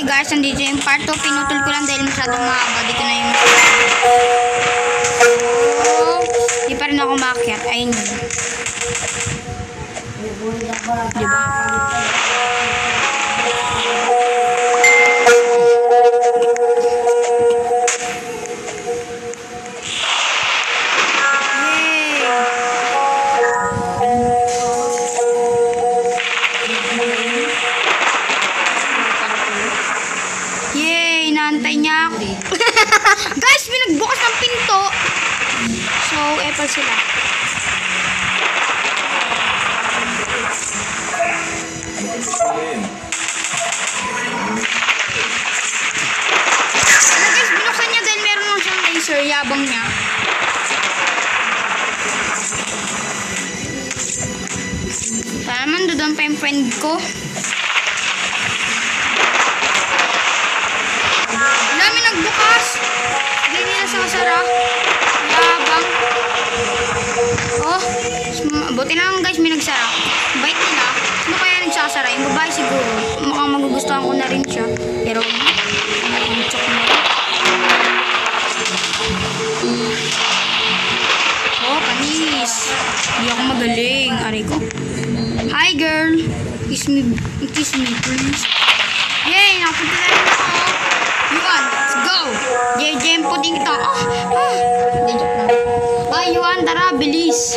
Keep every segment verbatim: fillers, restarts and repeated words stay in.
Okay guys, nandito yung part two. Pinutol ko lang dahil masyadong mahaba. Dito na yung oh, di pa rin ako maakyat. Ayun yun. Diba? Inaantay niya ako. Guys, pinagbukas ng pinto. So, epal sila. Ano guys, binuksan niya dahil meron lang siyang laser. Yabang niya. Sana man doon pa yung friend ko. Dami nagbukas. Hindi nila sasara. Yabang. Oh, buti lang guys may nagsara. Bait nila. Ano kaya nagsasara? Yung babae siguro. Mukhang magugustuhan ko na rin siya. Pero, check mo. Oh, panis. Hindi ako magaling. Aray ko. Hi girl. Kiss me, kiss me please. Yay, napunta na rin ako. Yuan, let's go! J J yung puting ito. Ah, ah. Hindi, joke lang. Ay, Yuan, tara, bilis.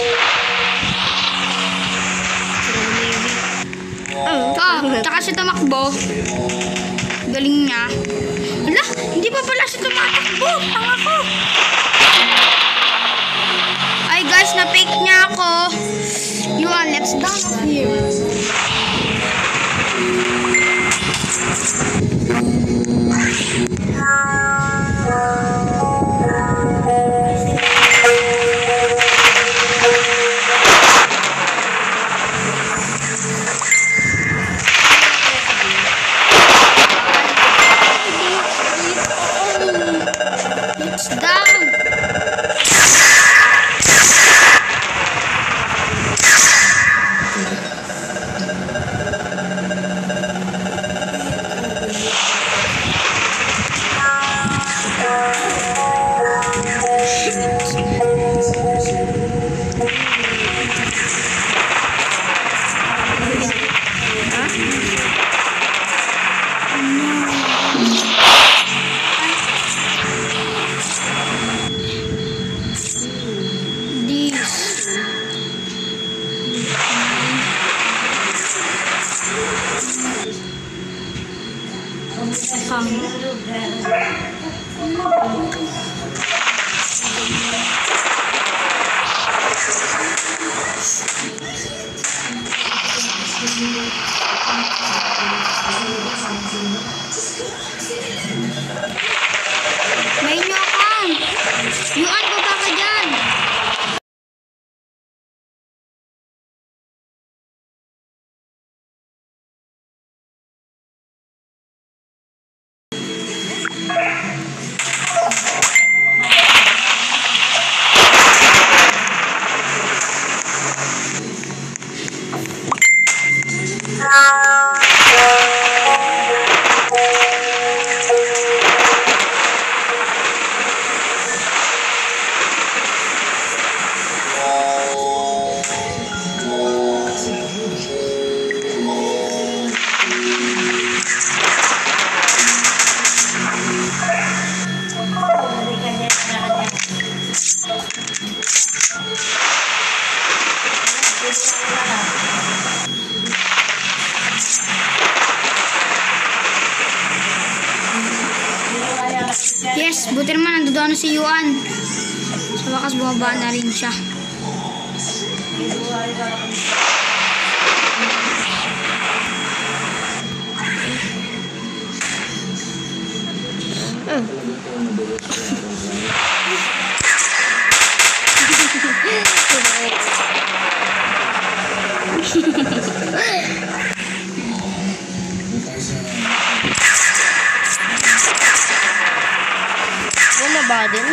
Oh, tsaka siya tumakbo. Galing niya. Wala, hindi pa pala siya tumatakbo. Ang ako. Ay, guys, na-fake niya ako. Yuan, let's down off here. It's down. May nyokang. Yuan, baba ka dyan. Yes, buti naman nandoon na si Yuan. Sa wakas bumaba na rin siya. Wala ba din?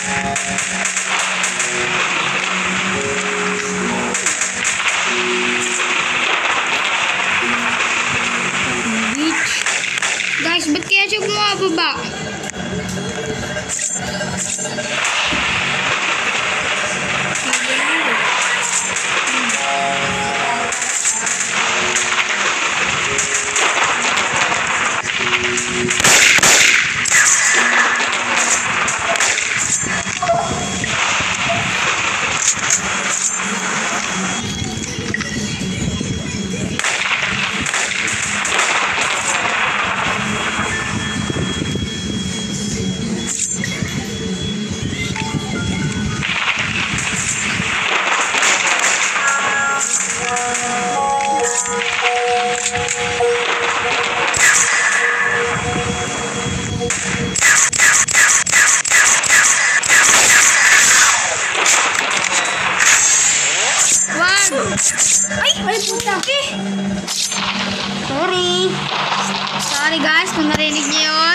Beach. Guys, ba't kaya siya bumababa? Ay! Ay, puta! Eh! Sorry! Sorry guys, kung narinig niyo yun.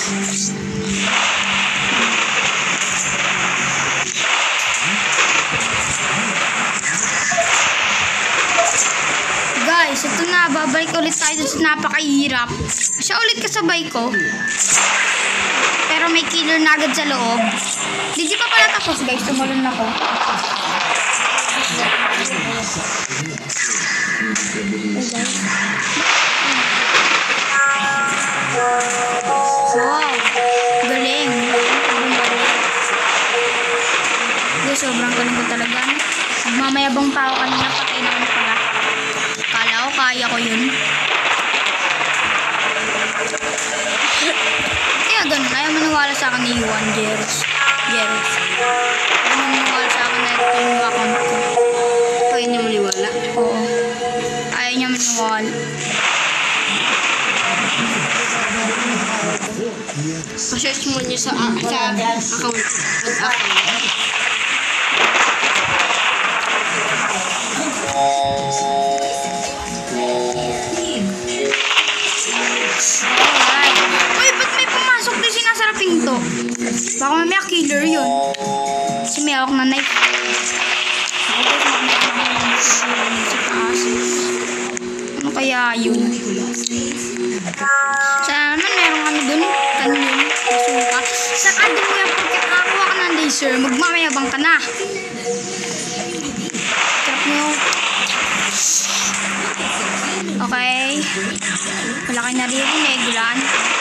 Guys, ito na. Babalik ulit tayo dun sa napakahirap. Siya ulit kasabay ko. Pero may killer na agad sa loob. Hindi pa pala tapos guys. Tumalon ako. Wow, galing. Guys, sobrang galing ko talaga. Mamayabang tao kanina, patay na ako pala. Kala ko kaya ko yun. Kaya ganun, ayaw maniwala sa akin ni Juan Jeros. Jeros. Ayaw maniwala sa akin na ito yung account ko. Ayaw niya maniwala? Oo. Ayaw niya maniwala. Pa-search mo niya sa, uh, sa account. Ad account. Uy, ba't may pumasok din sinasara pinto? Baka mamaya killer yun. Kasi may hawak na knife. Ako guys, magmamahal sa taas. Ano kaya yun? Sana naman meron kami dun. Kanyon. Masuka. Saka din mo yan pagkat nakakuha ka ng laser. Magmamayabang ka na. Trap nyo. Okay. Wala kayo naririnig. Gulan.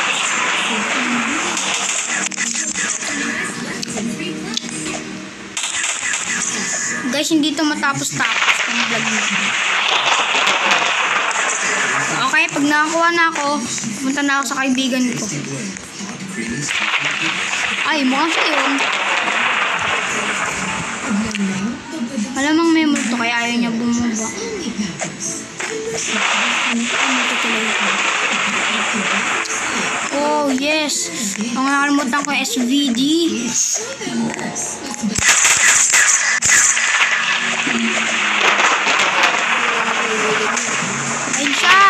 Guys, hindi ito matapos-tapos. Ang vlog mo. Okay, pag nakakuha na ako, pumunta na ako sa kaibigan ko. Ay, mukhang siya yun. Malamang may multo kaya ayaw niya bumaba. Oh, yes. Ang nakalimutan ko yung S V D. Ayun siya.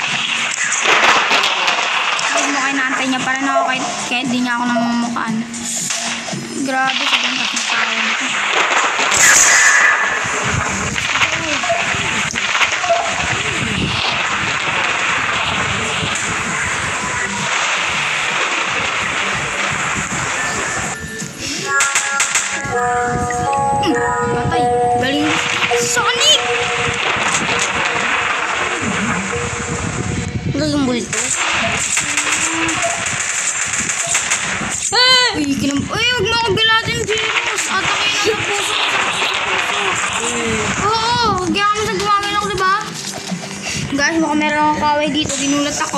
Ayun mo kayo naantay niya. Parang ako kahit, kahit di niya ako namumukaan. Grabe. Sobrang kasing tao nito. Hmm, patay. Galing. Sonic! Ano yung bulto? Eh! Uy, kinam... Uy, huwag mo akong bilatin, Jeros. Atakin na ng puso. Oo, huwag yan kami sa gumagin ako, diba? Guys, baka meron akong kaway dito. Ginulat ako.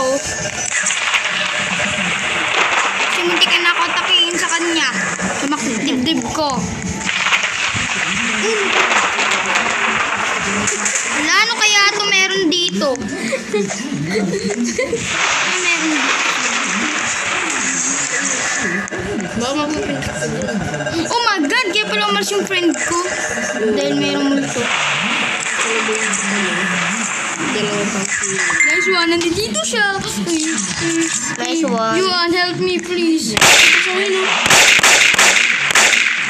Kasi muntikan na ako atakin sa kanya. Sumakit dibdib ko. Wala, ano kaya ito meron dito? Ano meron dito? Oh my god, kaya pala umalis yung friend ko. Dahil mayroong multo. Nice one, nandito siya. Nice one. Yuan, help me please. Sorry no.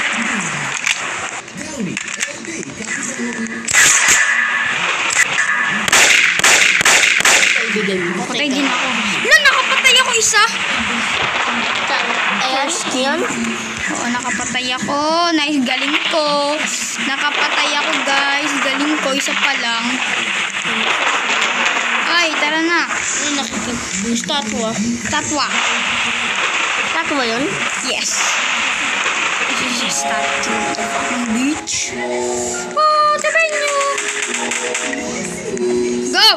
Oh, nice. Galing ko. Nakapatay ako, guys. Galing ko. Isa pa lang. Ay, tara na. Ano nakikita? Yung statua. Tatwa. Statua yun? Yes. This is a statue ng beach. Oh, sabay nyo. Go!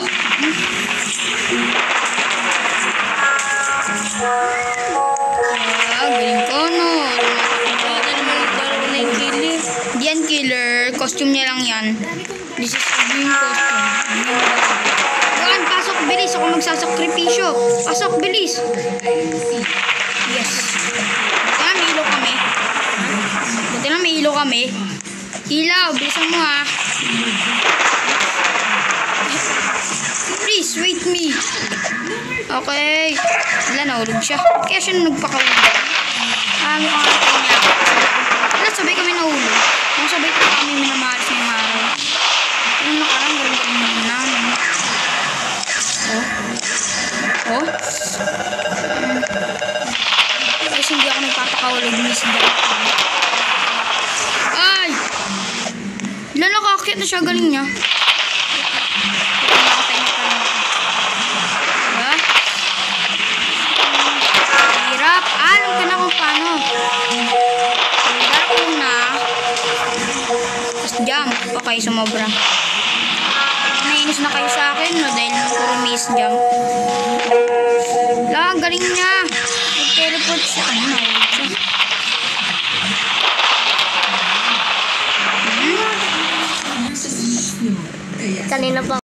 Ah, galing ko, no. Ito naman nagkaroon na yung killer. Di yan killer. Costume niya lang yan. This is a green costume. Juan, pasok. Bilis. Ako magsasakripisyo. Pasok, bilis. Yes. Buti lang may ilaw kami. Buti lang may ilaw kami. Ilaw, bilisan mo ha. Please, wait me. Okay. Wala, nahulog siya. Kaya siya nagpakahulog. Ah, mukhang natin niya. Wala, sabay kami nahulog. Kung sabay ko kami minamalas ngayong araw. Yung nakarang, galing-galing naman namin. Oh. Oh. Kasi hindi ako nagpapakahulog. Miss Jack. Ay! Wala, nakakakit na siya. Galing niya. Hirap. Alam ka na kung paano. Laro una. Tapos jump. Okay, sumobra. Nainis na kayo sa akin, no? Dahil puro miss jump. Wala, galing niya. Nag-teleport siya. Ano na yun siya? Kanina pa